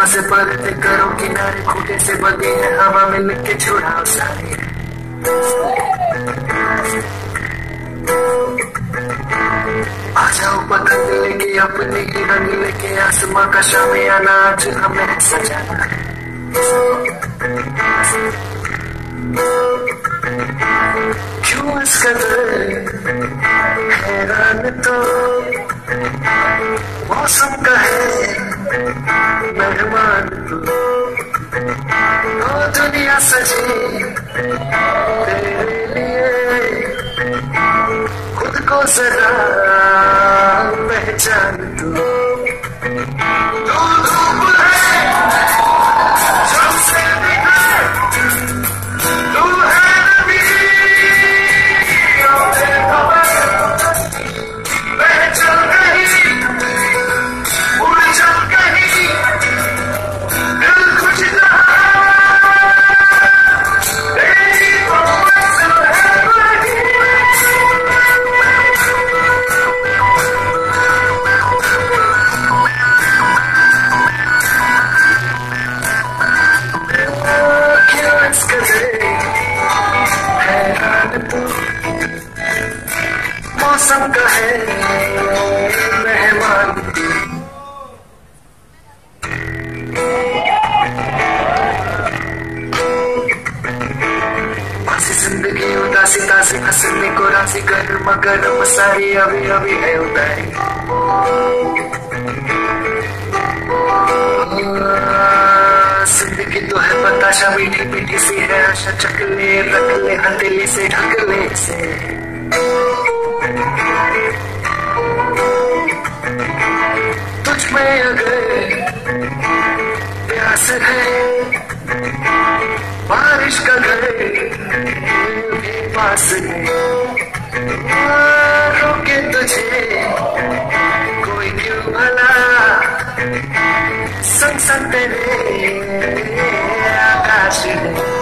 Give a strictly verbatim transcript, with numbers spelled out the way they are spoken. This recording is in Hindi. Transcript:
से परते करो किनारे, खूटे से बंधी है हवा में मिलके छुड़ाओ सारी। आ जाओ पतंग लेके अपने ही रंग लेके, आसमां का शामियाना आज हमें सजाना है। क्यों इस कदर हैरान तो मौसम का है मेहमान तू, ओ दुनिया सजी तेरे लिए, खुद को जरा पहचान तू। तू धूप है सबसे बिगड़, तू है नबी अपने खबर, वह चल गई उड़ चल गई, दिल कुछ रहा तेरी मंजिल है वही। मौसम का है मेहमान, ऐसी जिंदगी उदासी तासी हंसने को रासी, गर्म गर्म सारी अभी अभी है उदारी। जिंदगी तो है बताशा मीठी मीठी सी है, आशा चकले रख ले हथेली से ढकले से। तुझ में अगर प्यास है बारिश का घर भी पास है, रोके तुझे कोई क्यों भला, संग संग तेरे आकाश में।